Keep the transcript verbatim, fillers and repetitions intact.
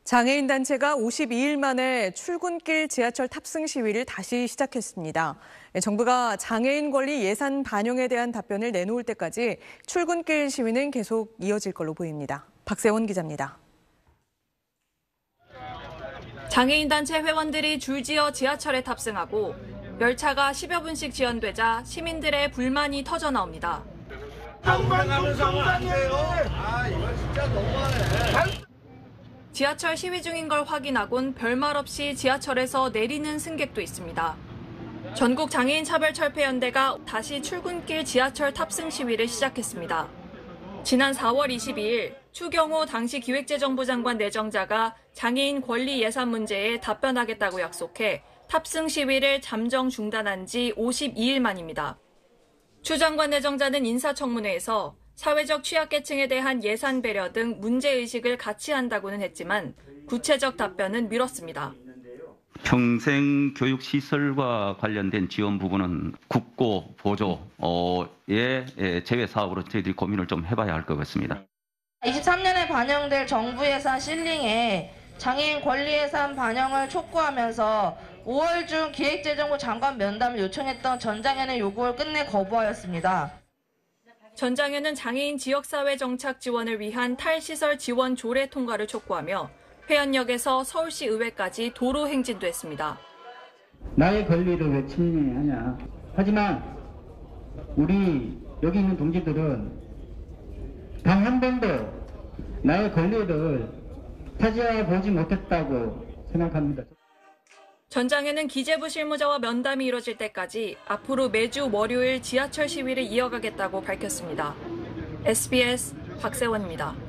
장애인 단체가 오십이 일 만에 출근길 지하철 탑승 시위를 다시 시작했습니다. 정부가 장애인 권리 예산 반영에 대한 답변을 내놓을 때까지 출근길 시위는 계속 이어질 걸로 보입니다. 박세원 기자입니다. 장애인 단체 회원들이 줄지어 지하철에 탑승하고 열차가 십여 분씩 지연되자 시민들의 불만이 터져나옵니다. 하면서 안 돼요. 아, 이거 진짜 너무하네. 지하철 시위 중인 걸 확인하곤 별말 없이 지하철에서 내리는 승객도 있습니다. 전국 장애인 차별철폐연대가 다시 출근길 지하철 탑승 시위를 시작했습니다. 지난 사월 이십이일 추경호 당시 기획재정부 장관 내정자가 장애인 권리 예산 문제에 답변하겠다고 약속해 탑승 시위를 잠정 중단한 지 오십이 일 만입니다. 추 장관 내정자는 인사청문회에서 사회적 취약계층에 대한 예산 배려 등 문제의식을 같이 한다고는 했지만 구체적 답변은 미뤘습니다. 평생 교육 시설과 관련된 지원 부분은 국고 보조의 제외 사업으로 저희들이 고민을 좀 해봐야 할 것 같습니다. 이십삼 년에 반영될 정부 예산 실링에 장애인 권리 예산 반영을 촉구하면서 오월 중 기획재정부 장관 면담을 요청했던 전장현의 요구를 끝내 거부하였습니다. 전장현은 장애인 지역사회 정착 지원을 위한 탈시설 지원 조례 통과를 촉구하며 회원역에서 서울시 의회까지 도로 행진도 했습니다. 나의 권리를 왜 침해하냐. 하지만 우리 여기 있는 동지들은 단 한 번도 나의 권리를 차지해보지 못했다고 생각합니다. 전장현은 기재부 실무자와 면담이 이뤄질 때까지 앞으로 매주 월요일 지하철 시위를 이어가겠다고 밝혔습니다. 에스비에스 박세원입니다.